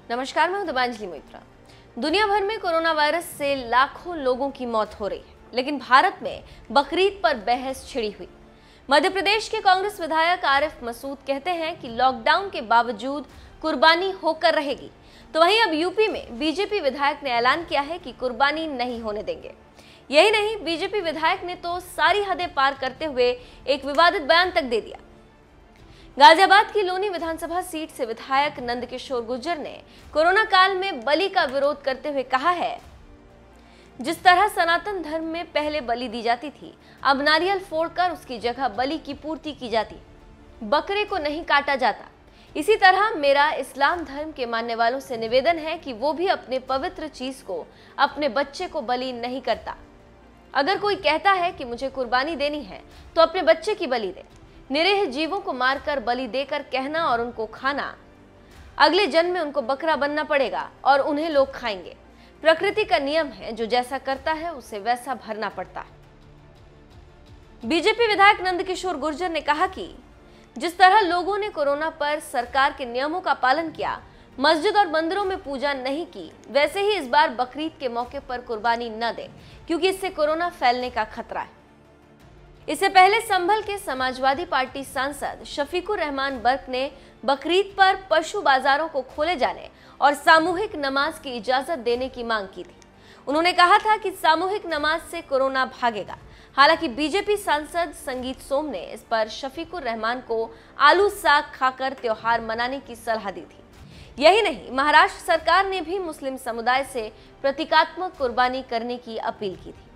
नमस्कार, मैं हूं दिबांजलि मोइत्रा। दुनिया भर में कोरोना वायरस से लाखों लोगों की मौत हो रही है, लेकिन भारत में बकरीद पर बहस छिड़ी हुई। मध्य प्रदेश के कांग्रेस विधायक आरिफ मसूद कहते हैं कि लॉकडाउन के बावजूद कुर्बानी होकर रहेगी, तो वहीं अब यूपी में बीजेपी विधायक ने ऐलान किया है कि कुर्बानी नहीं होने देंगे। यही नहीं, बीजेपी विधायक ने तो सारी हदें पार करते हुए एक विवादित बयान तक दे दिया। गाजियाबाद की लोनी विधानसभा सीट से विधायक नंदकिशोर गुर्जर ने कोरोना काल में बलि का विरोध करते हुए कहा है, जिस तरह सनातन धर्म में पहले बलि दी जाती थी, अब नारियल फोड़कर उसकी जगह बलि की पूर्ति की जाती, बकरे को नहीं काटा जाता। इसी तरह मेरा इस्लाम धर्म के मानने वालों से निवेदन है कि वो भी अपने पवित्र चीज को, अपने बच्चे को बलि नहीं करता। अगर कोई कहता है कि मुझे कुर्बानी देनी है तो अपने बच्चे की बलि दे। निरीह जीवों को मारकर बलि देकर कहना और उनको खाना, अगले जन्म में उनको बकरा बनना पड़ेगा और उन्हें लोग खाएंगे। प्रकृति का नियम है, जो जैसा करता है उसे वैसा भरना पड़ता है। बीजेपी विधायक नंदकिशोर गुर्जर ने कहा कि जिस तरह लोगों ने कोरोना पर सरकार के नियमों का पालन किया, मस्जिद और मंदिरों में पूजा नहीं की, वैसे ही इस बार बकरीद के मौके पर कुर्बानी न दें, क्योंकि इससे कोरोना फैलने का खतरा है। इससे पहले संभल के समाजवादी पार्टी सांसद शफीकुर रहमान बर्क ने बकरीद पर पशु बाजारों को खोले जाने और सामूहिक नमाज की इजाजत देने की मांग की थी। उन्होंने कहा था कि सामूहिक नमाज से कोरोना भागेगा। हालांकि बीजेपी सांसद संगीत सोम ने इस पर शफीकुर रहमान को आलू साग खाकर त्योहार मनाने की सलाह दी थी। यही नहीं, महाराष्ट्र सरकार ने भी मुस्लिम समुदाय से प्रतीकात्मक कुर्बानी करने की अपील की थी।